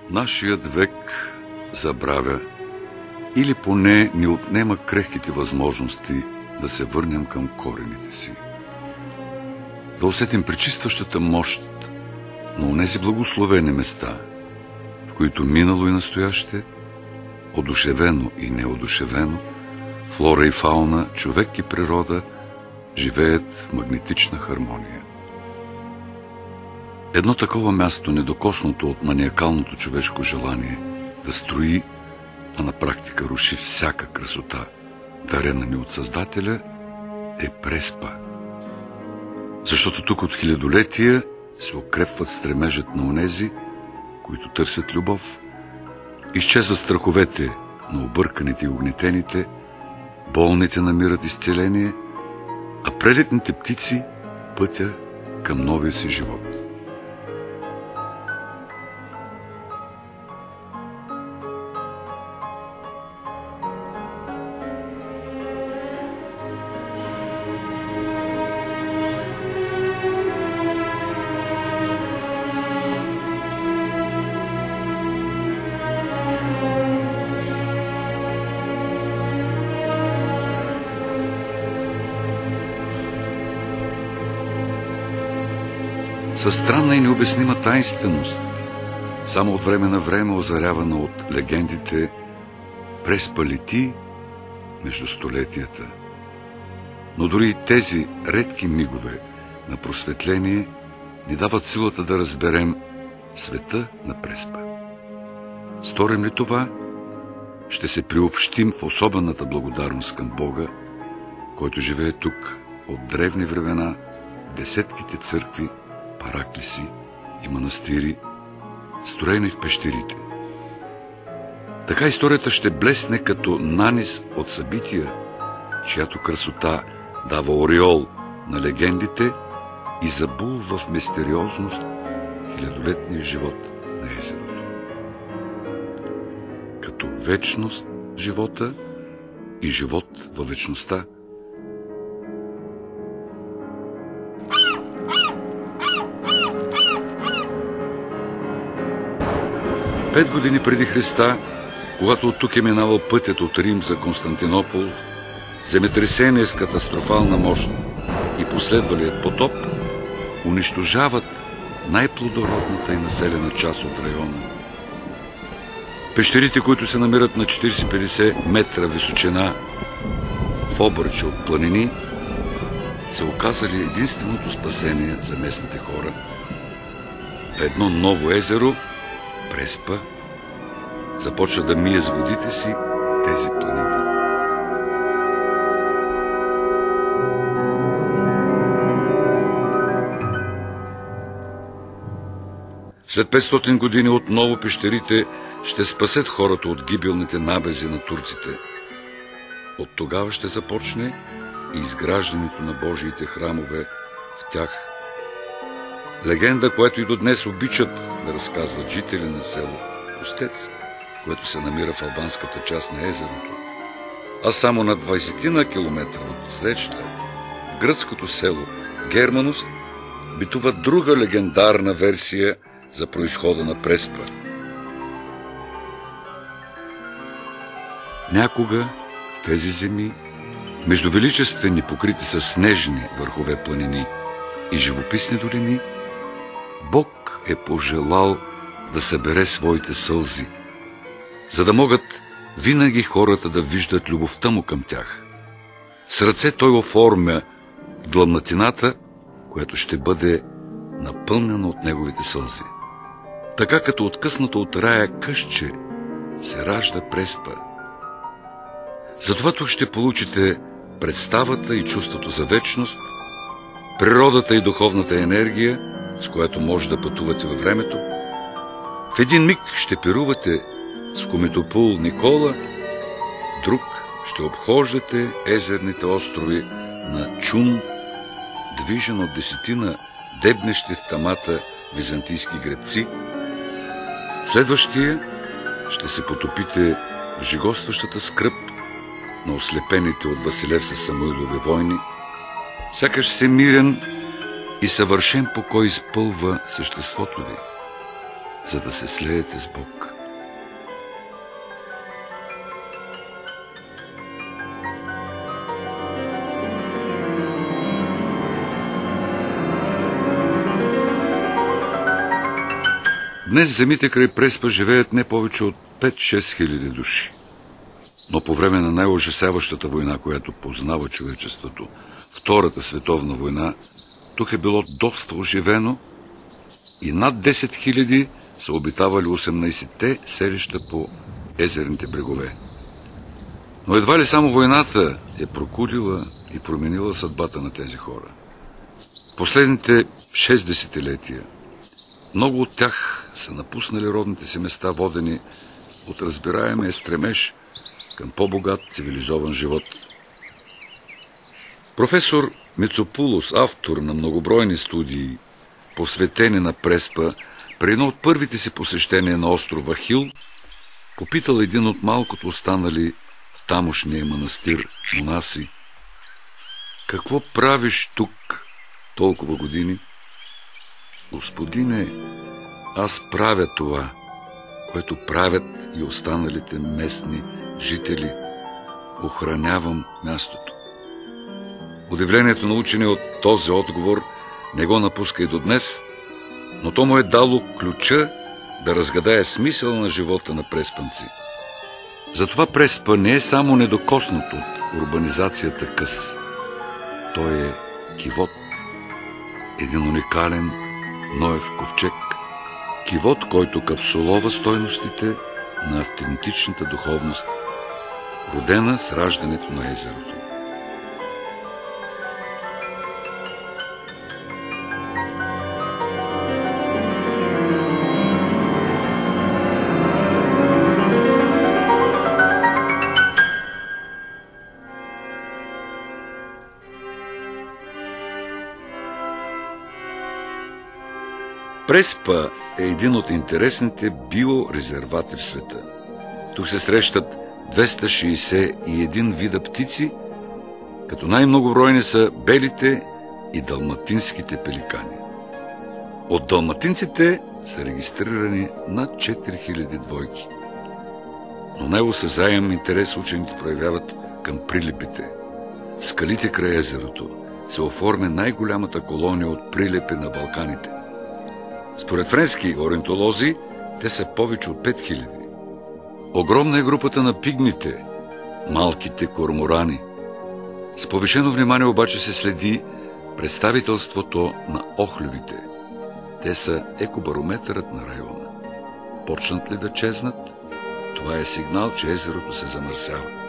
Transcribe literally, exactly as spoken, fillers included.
Нашият век забравя или поне ни отнема крехките възможности да се върнем към корените си. Да усетим пречистващата мощ на онези благословени места, в които минало и настояще, одушевено и неодушевено, флора и фауна, човек и природа живеят в магнетична хармония. Едно такова място, недокоснато от маниакалното човешко желание да строи, а на практика руши всяка красота, дарена ни от Създателя, е Преспа. Защото тук от хилядолетия се укрепват стремежът на онези, които търсят любов, изчезват страховете на обърканите и огнетените, болните намират изцеление, а прелетните птици пътя към новия си живот. Със странна и необяснима таинственост, само от време на време озарявана от легендите, Преспа лети между столетията. Но дори и тези редки мигове на просветление ни дават силата да разберем света на Преспа. Сторим ли това, ще се приобщим в особената благодарност към Бога, който живее тук от древни времена в десетките църкви, параклиси и манастири, строени в пещерите. Така историята ще блесне като нанис от събития, чиято красота дава ореол на легендите и забулва в мистериозност хилядолетния живот на езерото. Като вечност в живота и живот във вечността. Пет години преди Христа, когато от тук е минавал пътят от Рим за Константинопол, земетресение с катастрофална мощ и последвалият потоп унищожават най-плодородната и населена част от района. Пещерите, които се намират на четирийсет-петдесет метра височина в обръчи от планини, се оказали единственото спасение за местните хора. Едно ново езеро, Преспа, започва да мие с водите си тези планини. След петстотин години отново пещерите ще спасят хората от гибелните набези на турците. От тогава ще започне и изграждането на Божиите храмове в тях. Легенда, която и до днес обичат да разказват жители на село Костец, което се намира в албанската част на езерото. А само на двайсетина километра от среща, в гръцкото село Германус, битува друга легендарна версия за произхода на Преспа. Някога в тези земи, между величествени, покрити с снежни върхове планини и живописни долини, Бог е пожелал да събере своите сълзи, за да могат винаги хората да виждат любовта му към тях. С ръце той оформя длъбнатината, която ще бъде напълнена от неговите сълзи. Така като откъснато от рая късче се ражда Преспа. Затова тук ще получите представата и чувството за вечност, природата и духовната енергия, с която може да пътувате във времето. В един миг ще пирувате с Комитопул Никола, друг ще обхождате езерните острови на Чун, движен от десетина дебнещи в тамата византийски гребци. Следващия ще се потопите в жигостващата скръб на ослепените от Василев със Самуилови войни. Сякаш всемирен и съвършен покой изпълва съществото ви. за да се слеете с Бог. Днес в земите край Преспа живеят не повече от пет-шест хиляди души. Но по време на най-ужасяващата война, която познава човечеството, Втората световна война, тук е било доста оживено и над десет хиляди са обитавали осемнайсетте селища по езерните брегове. Но едва ли само войната е прокудила и променила съдбата на тези хора. В последните шест десетилетия много от тях са напуснали родните си места, водени от разбираемия стремеж към по-богат цивилизован живот. Професор Мицопулос, автор на многобройни студии, посветени на Преспа, при едно от първите си посещения на острова Хил, попитал един от малкото останали в тамошния манастир монаси: какво правиш тук толкова години? Господине, аз правя това, което правят и останалите местни жители. Охранявам мястото. Удивлението на учения от този отговор не го напуска и до днес, но то му е дало ключа да разгадае смисъл на живота на преспанци. Затова Преспа не е само недокоснат от урбанизацията къс. Той е кивот, един уникален Ноев ковчег, кивот, който капсулова стойностите на автентичната духовност, родена с раждането на езерото. Преспа е един от интересните биорезервати в света. Тук се срещат двеста шейсет и един вида птици, като най-многобройни са белите и далматинските пеликани. От далматинците са регистрирани над четири хиляди двойки. Но най-осезаем интерес учените проявяват към прилепите. В скалите край езерото се оформя най-голямата колония от прилепи на Балканите. Според френски ориентолози, те са повече от пет хиляди. Огромна е групата на пигмите, малките корморани. С повишено внимание обаче се следи представителството на охлювите. Те са екобарометърът на района. Почнат ли да чезнат, това е сигнал, че езерото се замърсява.